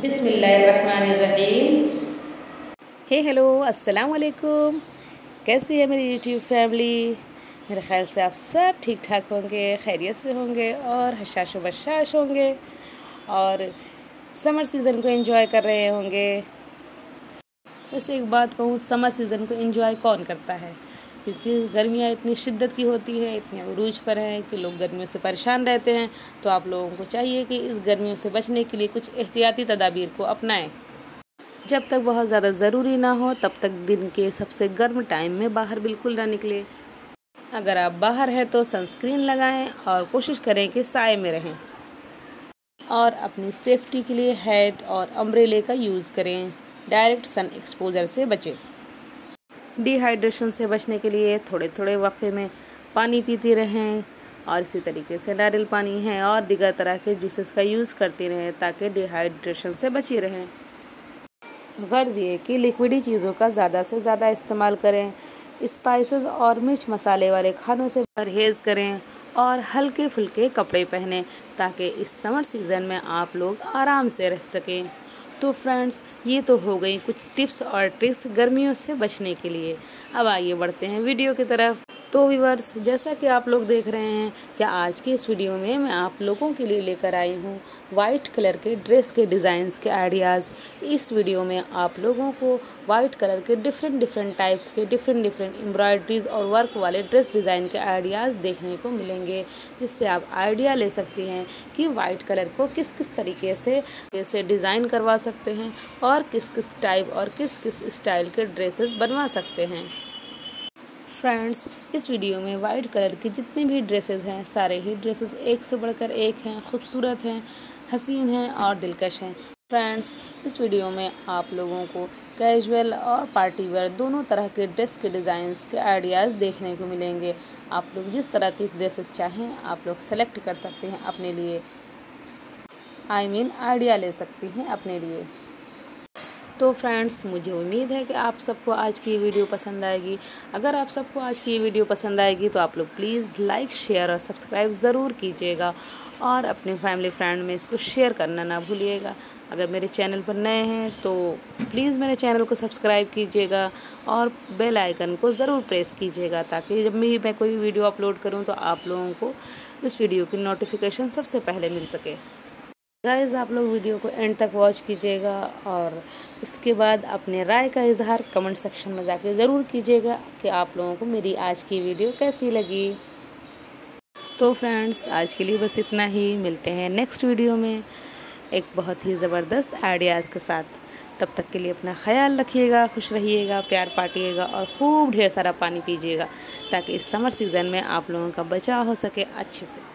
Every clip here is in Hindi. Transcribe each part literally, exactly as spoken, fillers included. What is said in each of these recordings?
बिस्मिल्लाहिर्रहमानिर्रहीम। हे हेलो अस्सलाम वालेकुम। कैसी है मेरी यूट्यूब फैमिली? मेरे ख्याल से आप सब ठीक ठाक होंगे, खैरियत से होंगे और हशाश बशाश होंगे और समर सीज़न को एंजॉय कर रहे होंगे। वैसे एक बात कहूँ, समर सीज़न को एंजॉय कौन करता है? क्योंकि गर्मियाँ इतनी शिद्दत की होती हैं, इतनी अरूज पर हैं कि लोग गर्मियों से परेशान रहते हैं। तो आप लोगों को चाहिए कि इस गर्मियों से बचने के लिए कुछ एहतियाती तदाबीर को अपनाएं। जब तक बहुत ज़्यादा ज़रूरी ना हो तब तक दिन के सबसे गर्म टाइम में बाहर बिल्कुल ना निकले। अगर आप बाहर हैं तो सनस्क्रीन लगाएं और कोशिश करें कि साए में रहें और अपनी सेफ्टी के लिए हैट और अम्ब्रेले का यूज़ करें। डायरेक्ट सन एक्सपोजर से बचें। डिहाइड्रेशन से बचने के लिए थोड़े थोड़े वक्फे में पानी पीते रहें और इसी तरीके से नारियल पानी है और दीगर तरह के जूसेस का यूज़ करते रहें ताकि डिहाइड्रेशन से बची रहें। गर्ज ये कि लिक्विडी चीज़ों का ज़्यादा से ज़्यादा इस्तेमाल करें। स्पाइसेस और मिर्च मसाले वाले खानों से परहेज़ करें और हल्के फुल्के कपड़े पहनें ताकि इस समर सीज़न में आप लोग आराम से रह सकें। तो फ्रेंड्स, ये तो हो गई कुछ टिप्स और ट्रिक्स गर्मियों से बचने के लिए। अब आइए बढ़ते हैं वीडियो की तरफ। तो व्यूअर्स, जैसा कि आप लोग देख रहे हैं कि आज की इस वीडियो में मैं आप लोगों के लिए लेकर आई हूँ वाइट कलर के ड्रेस के डिज़ाइंस के आइडियाज़। इस वीडियो में आप लोगों को वाइट कलर के डिफरेंट डिफरेंट टाइप्स के डिफरेंट डिफरेंट एम्ब्रॉयडरीज और वर्क वाले ड्रेस डिज़ाइन के आइडियाज़ देखने को मिलेंगे, जिससे आप आइडिया ले सकती हैं कि वाइट कलर को किस किस तरीके से कैसे डिज़ाइन करवा सकते हैं और किस किस टाइप और किस किस स्टाइल के ड्रेसेस बनवा सकते हैं। फ्रेंड्स, इस वीडियो में वाइट कलर की जितनी भी ड्रेसेस हैं, सारे ही ड्रेसेस एक से बढ़कर एक हैं, खूबसूरत हैं, हसीन हैं और दिलकश हैं। फ्रेंड्स, इस वीडियो में आप लोगों को कैजुअल और पार्टी वेयर दोनों तरह के ड्रेस के डिज़ाइंस के आइडियाज़ देखने को मिलेंगे। आप लोग जिस तरह की ड्रेसेस चाहें आप लोग सेलेक्ट कर सकते हैं अपने लिए, आई मीन आइडिया ले सकती हैं अपने लिए। तो फ्रेंड्स, मुझे उम्मीद है कि आप सबको आज की वीडियो पसंद आएगी। अगर आप सबको आज की वीडियो पसंद आएगी तो आप लोग प्लीज़ लाइक शेयर और सब्सक्राइब ज़रूर कीजिएगा और अपने फैमिली फ्रेंड में इसको शेयर करना ना भूलिएगा। अगर मेरे चैनल पर नए हैं तो प्लीज़ मेरे चैनल को सब्सक्राइब कीजिएगा और बेल आइकन को ज़रूर प्रेस कीजिएगा ताकि जब भी मैं कोई वीडियो अपलोड करूँ तो आप लोगों को इस वीडियो की नोटिफिकेशन सबसे पहले मिल सके। गाइस, आप लोग वीडियो को एंड तक वॉच कीजिएगा और इसके बाद अपने राय का इजहार कमेंट सेक्शन में जाके ज़रूर कीजिएगा कि आप लोगों को मेरी आज की वीडियो कैसी लगी। तो फ्रेंड्स, आज के लिए बस इतना ही। मिलते हैं नेक्स्ट वीडियो में एक बहुत ही ज़बरदस्त आइडियाज़ के साथ। तब तक के लिए अपना ख्याल रखिएगा, खुश रहिएगा, प्यार बांटिएगा और खूब ढेर सारा पानी पीजिएगा ताकि इस समर सीज़न में आप लोगों का बचाव हो सके अच्छे से।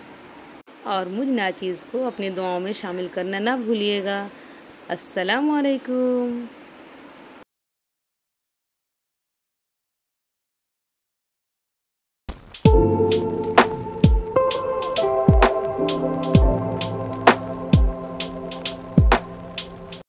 और मुझ नाचीज़ को अपनी दुआओं में शामिल करना ना भूलिएगा। अस्सलाम वालेकुम।